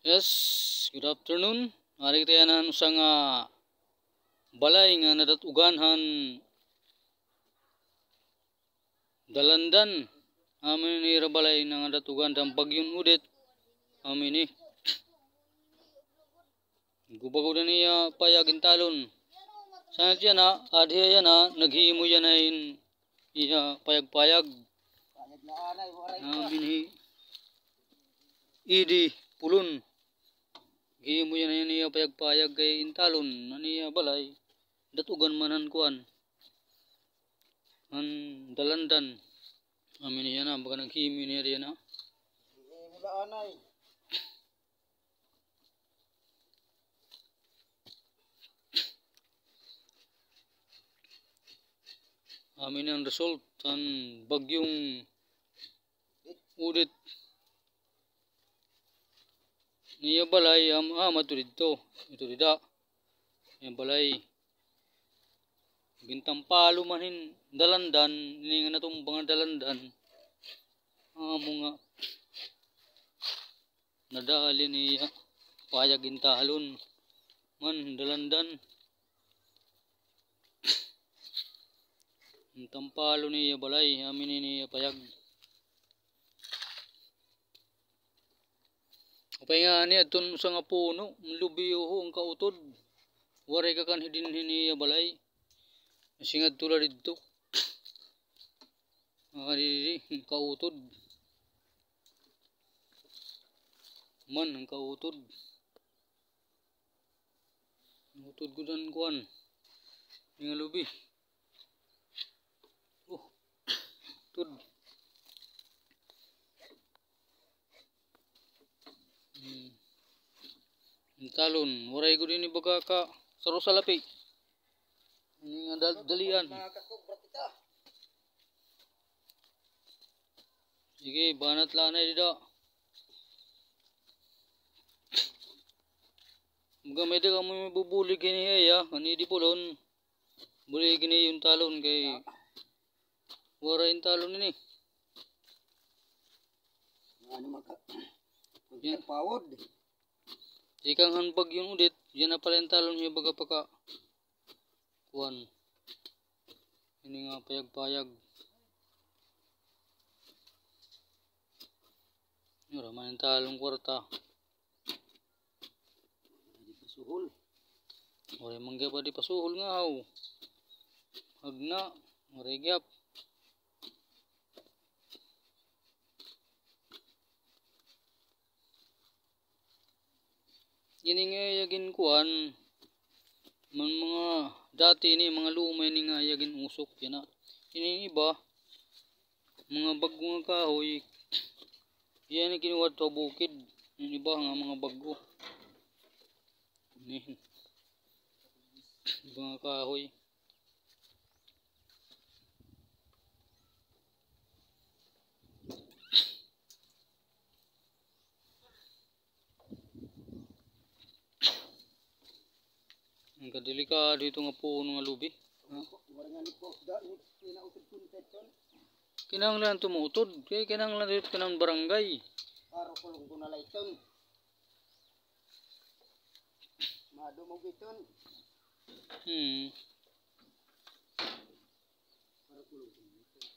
Yes, good afternoon. Hari kita na sa nga balay nga nadatuganhan dalandan. Amin ni balay nga nadatugan ng bagyong udit. Amin ni. Gubagod na niya payagin talon. Sana siya na, adhiya yan na, naghihimo yan na iya payag-payag. Amin ni. Idi pulun. Gihimo yan na niya payag-payag kay intalon na niya balay. Datugan manan kuan. An dalandan. Amin niya na, baka naghihimo niya riyan na. Amin ang result ang bagyong udit niya balay mato dito ito dida yung balay gintang palo manin dalandan ini nga natumbang dalandan mga nadali niya payag intalon man dalandan tampalo niya balay amin niya payag apay nga niya itong sa nga puno lubiyo ang kautod waray ka kan hidin niya balay singad tulad dito kautod man ang kautod utod ko dan kuan nga lubi tud talon waray ko din ibaga ka saro sa lapi ini nga dalian sige banat lanay dida mga may daga mo bubuli kini ya ani di pulon buli kini yung talon kay waray yung talon ini ano yan pawod ikang hanbag yung udit yan na pala yung talon niya baga paka kuan ini nga payag-payag yun raman yung talong kwarta di pasuhol waray mangga pa di pasuhol nga haw hagna waray gyap ini nga yagin kuan man mga dati ini mga lumay ni nga yagin usok yan na ini iba mga bago nga kahoy yan ni kinuwad to bukid yung iba nga mga bago ini iba nga kahoy ang kadelikado ito nga puno nga lubi kinanglan tumutod kaya kinanglan dito kanang barangay para kulong ko na layton madumog iton para kulong ko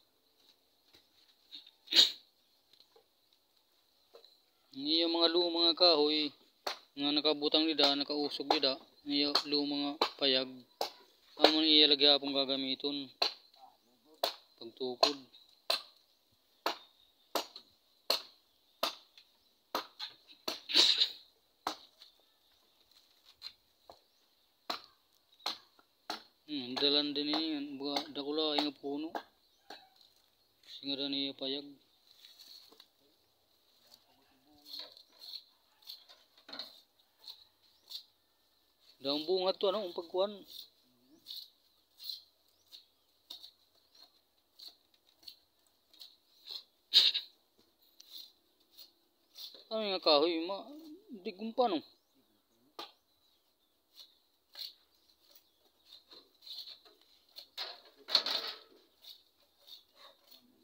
niya mga lumang kahoy nga nakabutang dida nakausog dida niya lumang payag amon iya lagi apong gagamiton pagtukod dalan din ini dakula nga puno singaran niya payag daang bunga to ano ang pagkuhan ano nga kahoy digong pa no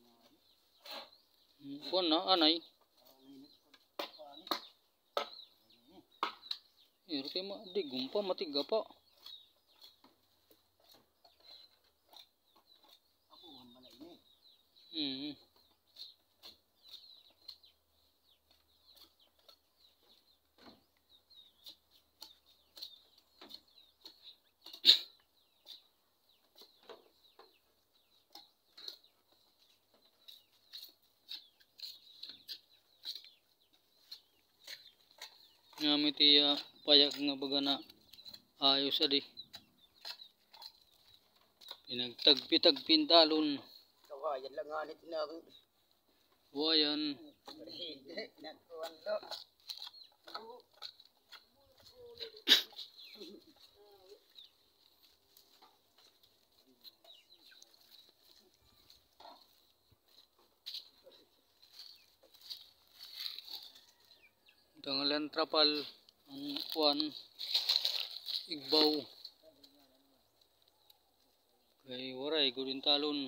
kuhan na anay Pero kay madigom pa, matiga pa. Ngamit iya payak nga baga na ayos adi. Pinagtagpi-tagpin talon. Kawayan lang nga nito na. Wayan. Nakuhan lo. Tangalan trapal ang kuan igbaw. Kay waray gudin talon.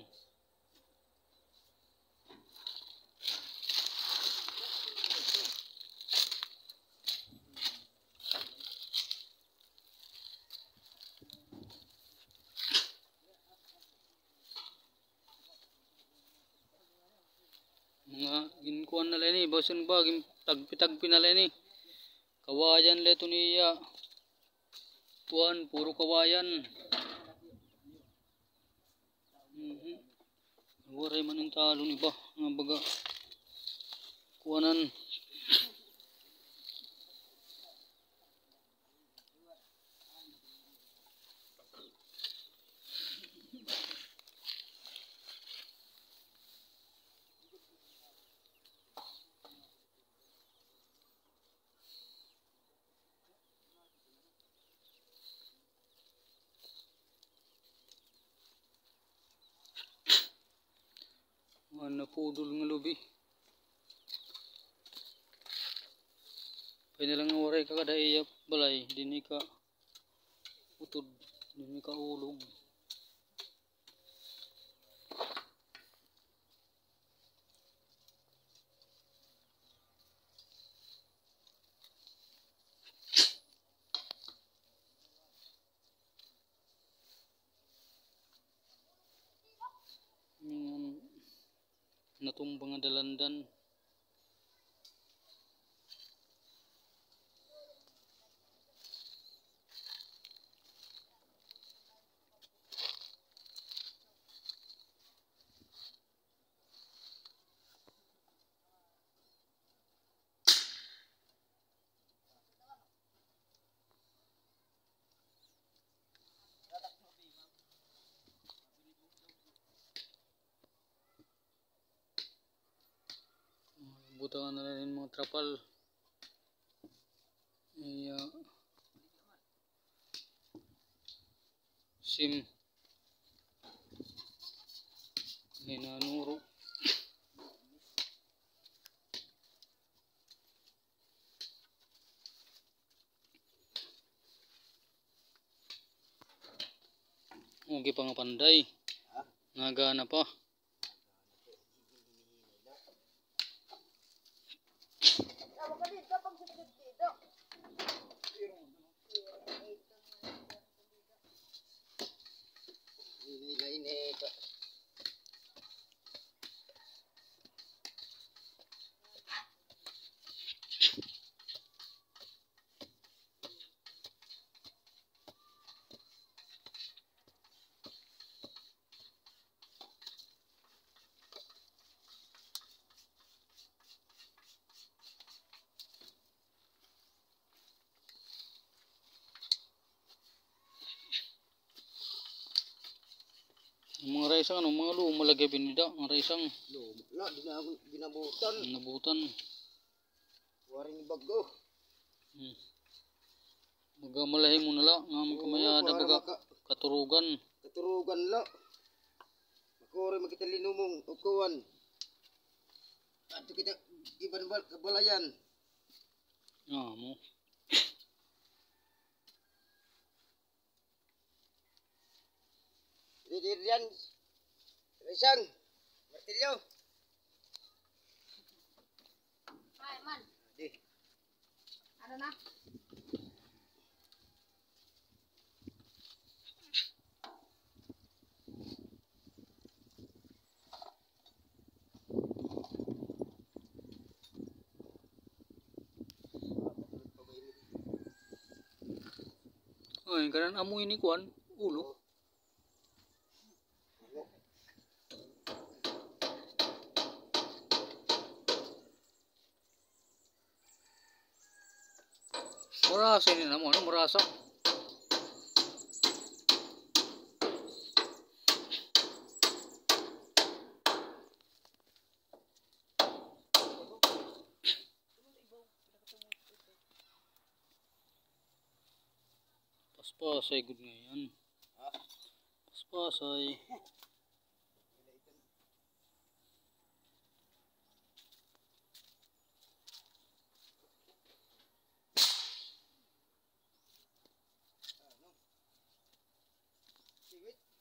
Mga ginkuan na lang ni, basin ba, tagpi-tagpi na lang ni. Kawayan leto niya. Tuan, puro kawayan. Waray man yung talon iba, nga baga. Kuanan. Napudol nga lubi. Pwede lang nga waray ka kada iya balay. Dini ka utod. Dini ka ulog. Natumbang nga dalandan. Butangan na rin mga trapal. Iya. Sim. Hinanuro. Okay pa nga panday. Nagana pa. Mga raisang ano, mga lumalagay pinida, mga raisang Wala, ginabutan. nabutan. Waring bago. Baga malahi mo nala, nga magkamayada baga katurugan. Katurugan la. Makore magkitalino mong ukuan. Ato kita iban kabalayan. Mo. Dirian. Isang martilyo. Ay, man. Di. Ano na? Ay, kanan amoy ni kuan, ulo. Marasa ini naman, ano, marasa. Paspasay good ngayon. Paspasay. Wait.